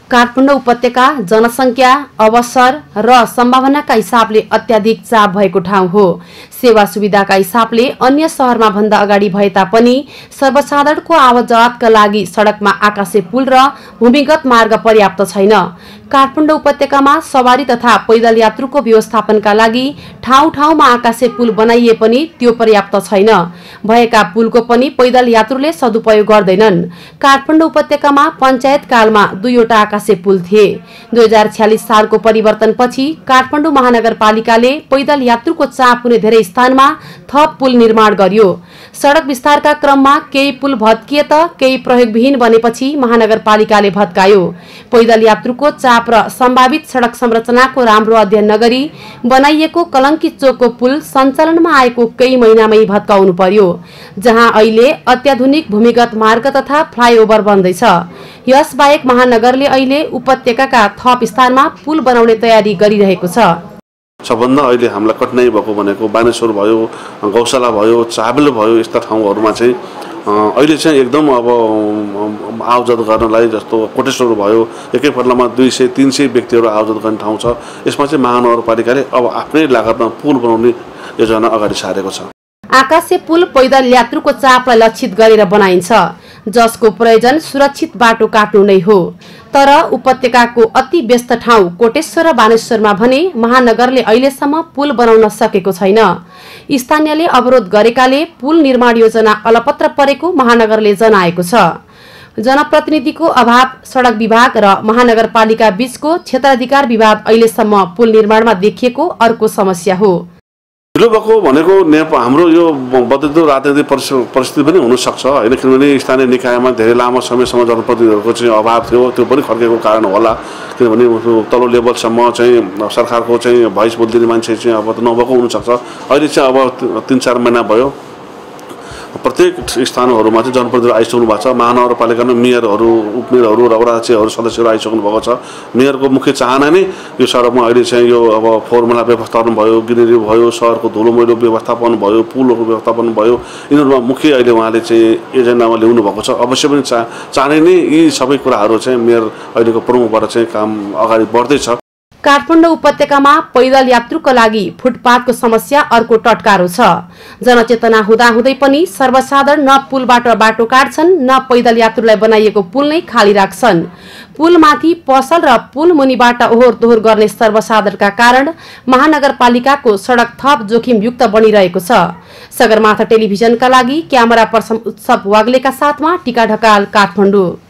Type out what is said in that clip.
काठमाडौँ उपत्यका जनसंख्या, अवसर र सम्भावनाका हिसाबले अत्याधिक चाप भएको ठाउँ हो। सेवा सुविधाका हिसाबले अन्य शहरमा भन्दा अगाडि भए तापनि सर्वसाधारणको आवतजावतका लागि सडकमा आकाशे पुल र भूमिगत मार्ग पर्याप्त छैन। काठमाडौँ उपत्यकामा सवारी तथा पैदल यात्रुको व्यवस्थापनका लागि ठाउँ-ठाउँमा आकाशे पुल बनाइए पनि त्यो पर्याप्त छैन। भएका पुलको पनि पैदल यात्रुले सदुपयोग गर्दैनन्। काठमाडौँ उपत्यकामा पञ्चायत कालमा 2वटा आकाशे पुल थिए। 2046 सालको परिवर्तनपछि काठमाडौँ महानगरपालिकाले पैदल यात्रुको चाप हुने धेरै स्थानमा थप पुल निर्माण गर्यो। सडक विस्तारका क्रममा केही पुल भत्किए त केही प्रयोगविहीन बनेपछि महानगरपालिकाले भत्कायो। पैदल यात्रुको चाप र सम्भावित सडक संरचनाको राम्रो अध्ययन नगरी बनाइएको कलंकी चोकको पुल सञ्चालनमा आएको केही महिनामै भत्काउनु पर्यो, जहाँ अहिले अत्याधुनिक भूमिगत मार्ग तथा फ्लाइओभर बन्दैछ। यसबाहेक महानगरले अहिले उपत्यकाका थप स्थानमा पुल बनाउने तयारी गरिरहेको छ। सबभन्दा अहिले हामीलाई कठिनाइ भएको भनेको बानेश्वर भयो, गौशाला भयो, चाबेल भयो, यस्ता ठाउँहरूमा चाहिँ अहिले चाहिँ एकदम अब आवजात गर्नलाई जस्तो कोटेश्वर भयो, एकै पल्टमा 200-300 व्यक्तिहरू आवजात गर्ने ठाउँ छ। यसमा चाहिँ महानगरपालिकाले अब आफ्नै लागतमा पुल बनाउने योजना अगाडि सारेको छ। आकाशे पुल पैदल यात्रुको चापलाई लक्षित गरेर बनाइन्छ, जसको प्रयोजन सुरक्षित बाटो काट्नु नै हो। तर उपत्यकाको अति व्यस्त ठाउँ कोटेश्वर र बानेश्वरमा भने महानगरले अहिलेसम्म पुल बनाउन सकेको छैन। स्थानीयले अवरोध गरेकाले पुल निर्माण योजना अलपत्र परेको महानगरले जनाएको छ। जनप्रतिनिधिको अभाव, सडक विभाग र महानगरपालिका बीचको क्षेत्राधिकार विवाद अहिलेसम्म पुल निर्माणमा देखिएको अर्को समस्या हो। ढिलो भएको भनेको हाम्रो यो बदलिँदो राजनैतिक परिस्थिति पनि हुनसक्छ होइन, किनभने स्थानीय निकायमा धेरै लामो समयसम्म जनप्रतिनिधिहरूको चाहिँ अभाव थियो। त्यो पनि खर्केको कारण होला, किनभने तल्लो लेभलसम्म चाहिँ सरकारको चाहिँ भोइस बोलिदिने मान्छे चाहिँ अब त नभएको हुनसक्छ। अहिले चाहिँ अब 3-4 महिना भयो प्रत्येक स्थानहरूमा चाहिँ जनप्रतिनिधि आइसक्नु भएको छ। महानगरपालिकामा मेयरहरू, उपमेयरहरू र वडा अध्यक्षहरू, सदस्यहरू आइसक्नु भएको छ। मेयरको मुख्य चाहना नै यो सडकमा अहिले चाहिँ यो अब फोहोरमैला व्यवस्थापन भयो, गिनेरी भयो, सहरको धुलो मैलो व्यवस्थापन भयो, पुलहरूको व्यवस्थापन भयो, यिनीहरूमा मुख्य अहिले उहाँले चाहिँ एजेन्डामा ल्याउनु भएको छ। अवश्य पनि चाँडै नै यी सबै कुराहरू चाहिँ मेयर अहिलेको प्रमुखबाट चाहिँ काम अगाडि बढ्दैछ। काठमाडौँ उपत्यकामा पैदल यात्रुको लागि फुटपाथको समस्या अर्को टटकारो छ। जनचेतना हुँदाहुँदै पनि सर्वसाधारण न पुलबाट बाटो काट्छन्, न पैदल यात्रुलाई बनाइएको पुल नै खाली राख्छन्। पुलमाथि पसल र पुल मुनिबाट ओहोर दोहोर गर्ने सर्वसाधारणका कारण महानगरपालिकाको सडक थप जोखिमयुक्त बनिरहेको छ। सगरमाथा टेलिभिजनका लागि क्यामेरा पर्सन उत्सव वाग्लेका साथमा टिका ढकाल, काठमाडौँ।